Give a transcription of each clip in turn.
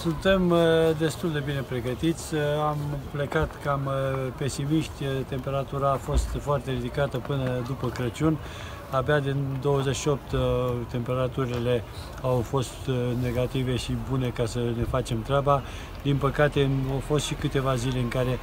Suntem destul de bine pregătiți. Am plecat cam pesimiști. Temperatura a fost foarte ridicată până după Crăciun. Abia din 28 temperaturile au fost negative și bune ca să ne facem treaba. Din păcate au fost și câteva zile în care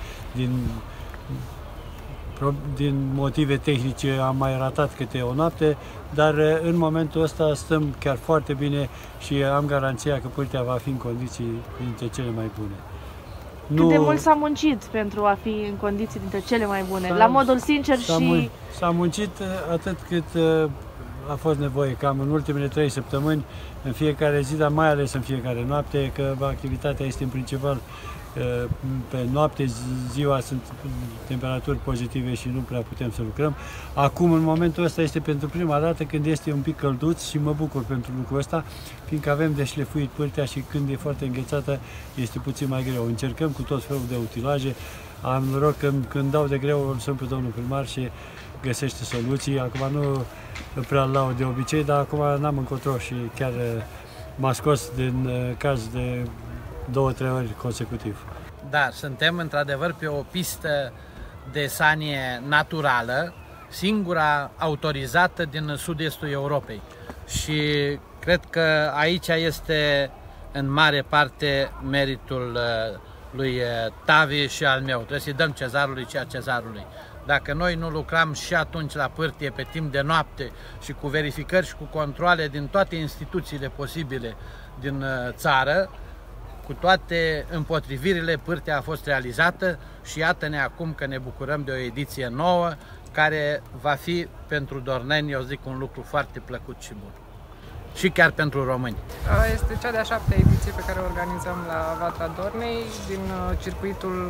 din motive tehnice am mai ratat câte o noapte, dar în momentul ăsta stăm chiar foarte bine și am garanția că pârtea va fi în condiții dintre cele mai bune. Cât de mult s-a muncit pentru a fi în condiții dintre cele mai bune? La modul sincer și... S-a muncit atât cât a fost nevoie, cam în ultimele 3 săptămâni, în fiecare zi, dar mai ales în fiecare noapte, că activitatea este în principal pe noapte, ziua sunt temperaturi pozitive și nu prea putem să lucrăm. Acum, în momentul ăsta, este pentru prima dată când este un pic călduț și mă bucur pentru lucrul ăsta, fiindcă avem de șlefuit pârtea și când e foarte înghețată este puțin mai greu. Încercăm cu tot felul de utilaje. Am noroc că când dau de greu îl sun pe domnul primar și găsește soluții. Acum nu prea laud de obicei, dar acum n-am încotro și chiar m-a scos din caz de 2-3 ori consecutiv. Da, suntem într-adevăr pe o pistă de sanie naturală, singura autorizată din sud-estul Europei. Și cred că aici este în mare parte meritul lui Tavi și al meu. Trebuie să-i dăm cezarului ceea cezarului. Dacă noi nu lucram și atunci la pârtie pe timp de noapte și cu verificări și cu controale din toate instituțiile posibile din țară, cu toate împotrivirile, pârtea a fost realizată și iată-ne acum că ne bucurăm de o ediție nouă care va fi pentru dorneni, eu zic, un lucru foarte plăcut și bun. Și chiar pentru români. Este cea de-a 7-a ediție pe care o organizăm la Vatra Dornei. Din circuitul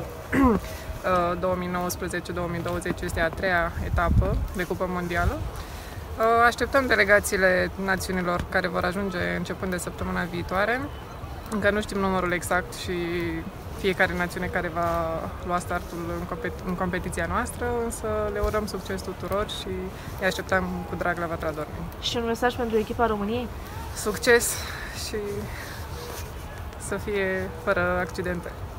2019-2020 este a 3-a etapă de Cupă Mondială. Așteptăm delegațiile națiunilor care vor ajunge începând de săptămâna viitoare. Încă nu știm numărul exact și fiecare națiune care va lua startul în competiția noastră, însă le urăm succes tuturor și îi așteptăm cu drag la Vatra Dornei. Și un mesaj pentru echipa României? Succes și să fie fără accidente!